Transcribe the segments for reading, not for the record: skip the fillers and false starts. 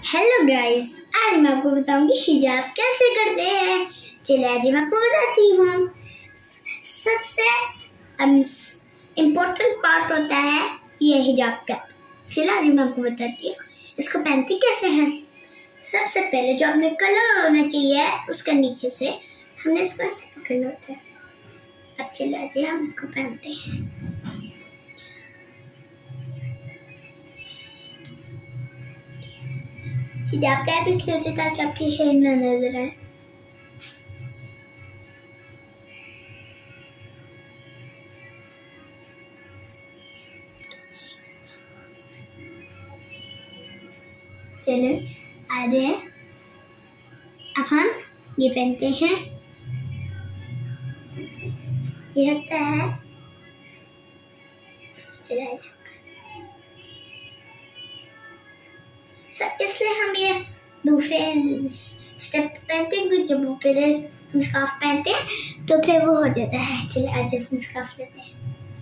Hello guys, आज मैं आपको बताऊंगी हिजाब कैसे करते हैं। चलिए आज मैं आपको बताती हूँ। सबसे इम्पोर्टेंट पार्ट होता है ये हिजाब का। चलिए आज मैं आपको बताती हूँ इसको पहनते कैसे हैं। सबसे पहले जो आपने कलर होना चाहिए उसका नीचे से हमने इसको ऐसे पकड़ना होता है। अब चलिए आज हम इसको पहनते हैं। हिजाब कैप इसलिए होती है ताकि आपकी हेयर ना नजर आए। चलो आ रहे हैं, अब हम ये पहनते हैं। ये होता है इसलिए हम ये दूसरे स्टेप पहनते हैं। जब वो पहले हम स्कार्फ पहनते हैं तो फिर वो हो जाता है। चलिए आज हम स्कार्फ लेते हैं।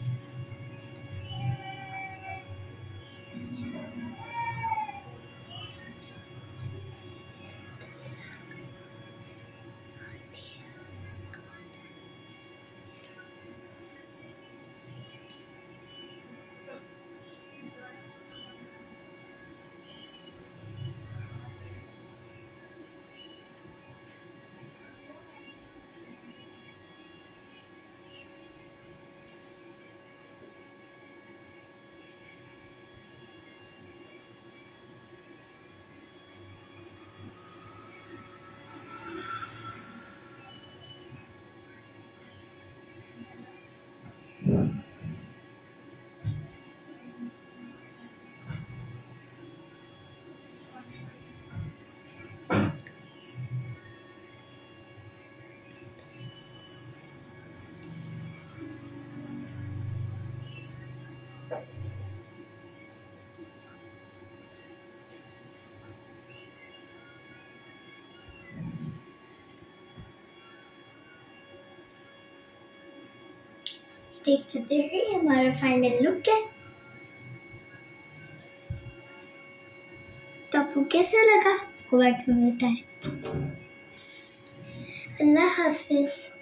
देख सकते हैं हमारा फाइनल लुक है। तो आपको कैसा लगा कमेंट में बताएं। अल्लाह हाफिज।